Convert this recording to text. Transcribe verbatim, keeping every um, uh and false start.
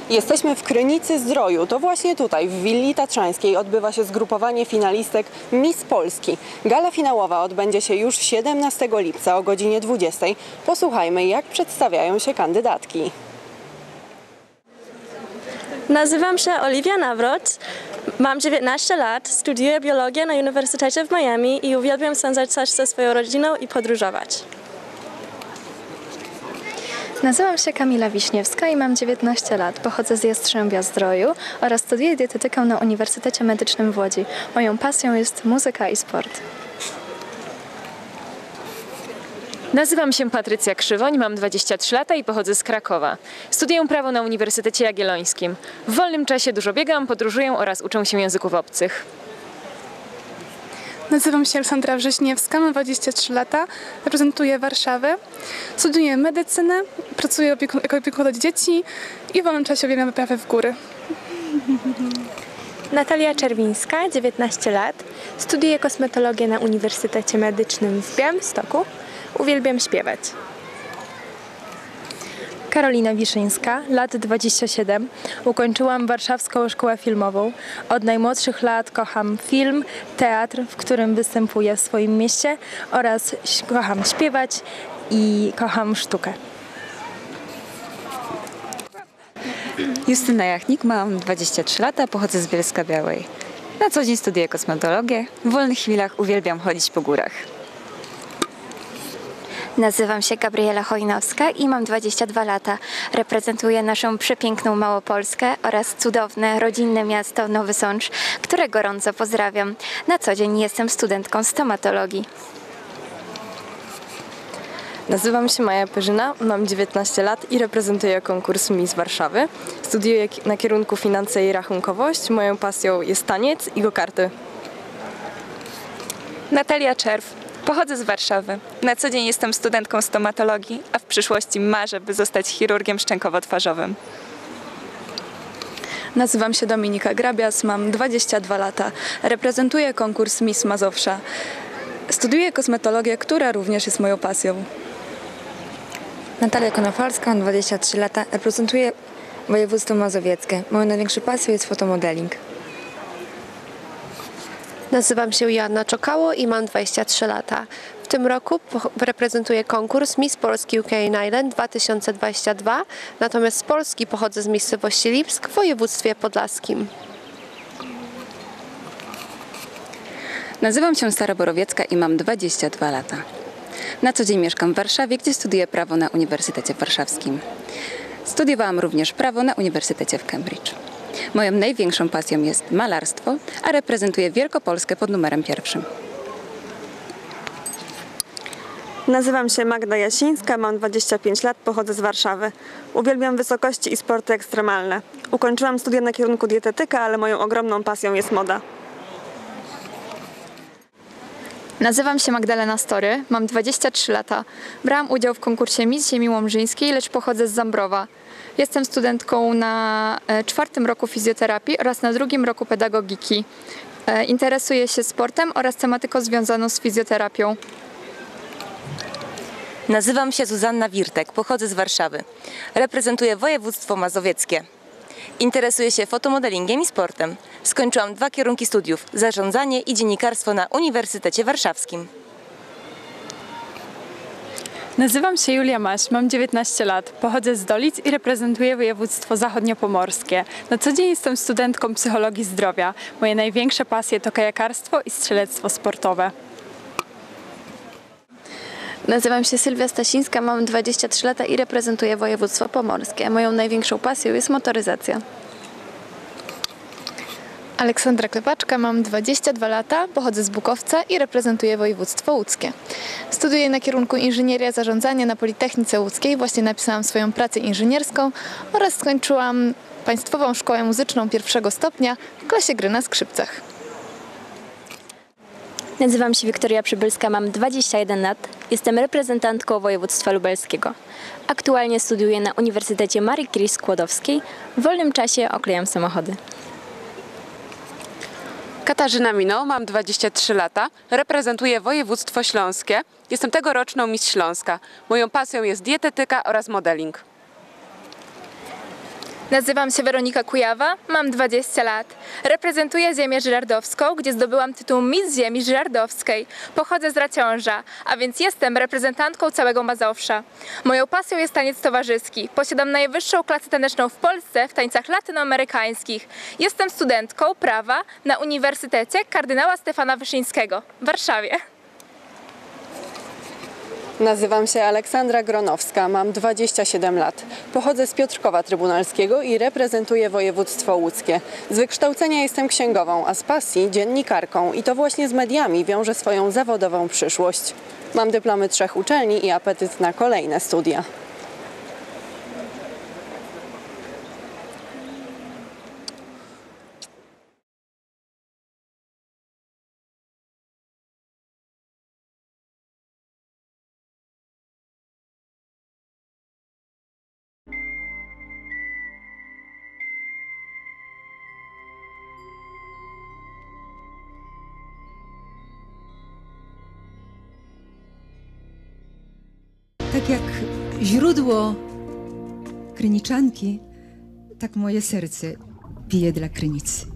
Jesteśmy w Krynicy Zdroju. To właśnie tutaj, w Willi Tatrzańskiej, odbywa się zgrupowanie finalistek Miss Polski. Gala finałowa odbędzie się już siedemnastego lipca o godzinie dwudziestej. Posłuchajmy, jak przedstawiają się kandydatki. Nazywam się Oliwia Nawrot, mam dziewiętnaście lat, studiuję biologię na Uniwersytecie w Miami i uwielbiam spędzać czas ze swoją rodziną i podróżować. Nazywam się Kamila Wiśniewska i mam dziewiętnaście lat. Pochodzę z Jastrzębia Zdroju oraz studiuję dietetykę na Uniwersytecie Medycznym w Łodzi. Moją pasją jest muzyka i sport. Nazywam się Patrycja Krzywoń, mam dwadzieścia trzy lata i pochodzę z Krakowa. Studiuję prawo na Uniwersytecie Jagiellońskim. W wolnym czasie dużo biegam, podróżuję oraz uczę się języków obcych. Nazywam się Aleksandra Wrześniewska, mam dwadzieścia trzy lata, reprezentuję Warszawę, studiuję medycynę, pracuję opieku jako opiekun dzieci i w wolnym czasie uwielbiam wyprawę w góry. Natalia Czerwińska, dziewiętnaście lat, studiuję kosmetologię na Uniwersytecie Medycznym w Białymstoku, uwielbiam śpiewać. Karolina Wiszyńska, lat dwadzieścia siedem. Ukończyłam Warszawską Szkołę Filmową. Od najmłodszych lat kocham film, teatr, w którym występuję w swoim mieście oraz kocham śpiewać i kocham sztukę. Justyna Jachnik, mam dwadzieścia trzy lata, pochodzę z Bielska-Białej. Na co dzień studiuję kosmetologię, w wolnych chwilach uwielbiam chodzić po górach. Nazywam się Gabriela Chojnowska i mam dwadzieścia dwa lata. Reprezentuję naszą przepiękną Małopolskę oraz cudowne, rodzinne miasto Nowy Sącz, które gorąco pozdrawiam. Na co dzień jestem studentką stomatologii. Nazywam się Maja Perzyna, mam dziewiętnaście lat i reprezentuję konkurs Miss Warszawy. Studiuję na kierunku finanse i rachunkowość. Moją pasją jest taniec i go-karty. Natalia Czerw. Pochodzę z Warszawy. Na co dzień jestem studentką stomatologii, a w przyszłości marzę, by zostać chirurgiem szczękowo-twarzowym. Nazywam się Dominika Grabias, mam dwadzieścia dwa lata. Reprezentuję konkurs Miss Mazowsza. Studiuję kosmetologię, która również jest moją pasją. Natalia Konofalska, mam dwadzieścia trzy lata. Reprezentuję województwo mazowieckie. Moją największą pasją jest fotomodeling. Nazywam się Joanna Czokało i mam dwadzieścia trzy lata. W tym roku reprezentuję konkurs Miss Polski U K Island dwa tysiące dwadzieścia dwa, natomiast z Polski pochodzę z miejscowości Lipsk w województwie podlaskim. Nazywam się Sara Borowiecka i mam dwadzieścia dwa lata. Na co dzień mieszkam w Warszawie, gdzie studiuję prawo na Uniwersytecie Warszawskim. Studiowałam również prawo na Uniwersytecie w Cambridge. Moją największą pasją jest malarstwo, a reprezentuję Wielkopolskę pod numerem pierwszym. Nazywam się Magda Jasińska, mam dwadzieścia pięć lat, pochodzę z Warszawy. Uwielbiam wysokości i sporty ekstremalne. Ukończyłam studia na kierunku dietetyka, ale moją ogromną pasją jest moda. Nazywam się Magdalena Story, mam dwadzieścia trzy lata. Brałam udział w konkursie Miss Ziemi Łomżyńskiej, lecz pochodzę z Zambrowa. Jestem studentką na czwartym roku fizjoterapii oraz na drugim roku pedagogiki. Interesuję się sportem oraz tematyką związaną z fizjoterapią. Nazywam się Zuzanna Wirtek, pochodzę z Warszawy. Reprezentuję województwo mazowieckie. Interesuję się fotomodelingiem i sportem. Skończyłam dwa kierunki studiów, zarządzanie i dziennikarstwo na Uniwersytecie Warszawskim. Nazywam się Julia Maś, mam dziewiętnaście lat, pochodzę z Dolic i reprezentuję województwo zachodniopomorskie. Na co dzień jestem studentką psychologii zdrowia. Moje największe pasje to kajakarstwo i strzelectwo sportowe. Nazywam się Sylwia Stasińska, mam dwadzieścia trzy lata i reprezentuję województwo pomorskie. Moją największą pasją jest motoryzacja. Aleksandra Klepaczka, mam dwadzieścia dwa lata, pochodzę z Bukowca i reprezentuję województwo łódzkie. Studiuję na kierunku inżynieria zarządzania na Politechnice Łódzkiej, właśnie napisałam swoją pracę inżynierską oraz skończyłam Państwową Szkołę Muzyczną pierwszego stopnia w klasie gry na skrzypcach. Nazywam się Wiktoria Przybylska, mam dwadzieścia jeden lat, jestem reprezentantką województwa lubelskiego. Aktualnie studiuję na Uniwersytecie Marii Curie Skłodowskiej, w wolnym czasie oklejam samochody. Katarzyna Mino, mam dwadzieścia trzy lata, reprezentuję województwo śląskie, jestem tegoroczną Miss Śląska. Moją pasją jest dietetyka oraz modeling. Nazywam się Weronika Kujawa, mam dwadzieścia lat. Reprezentuję ziemię żyrardowską, gdzie zdobyłam tytuł Miss Ziemi Żyrardowskiej. Pochodzę z Raciąża, a więc jestem reprezentantką całego Mazowsza. Moją pasją jest taniec towarzyski. Posiadam najwyższą klasę taneczną w Polsce w tańcach latynoamerykańskich. Jestem studentką prawa na Uniwersytecie Kardynała Stefana Wyszyńskiego w Warszawie. Nazywam się Aleksandra Gronowska, mam dwadzieścia siedem lat. Pochodzę z Piotrkowa Trybunalskiego i reprezentuję województwo łódzkie. Z wykształcenia jestem księgową, a z pasji dziennikarką i to właśnie z mediami wiążę swoją zawodową przyszłość. Mam dyplomy trzech uczelni i apetyt na kolejne studia. Tak jak źródło Kryniczanki, tak moje serce bije dla Krynicy.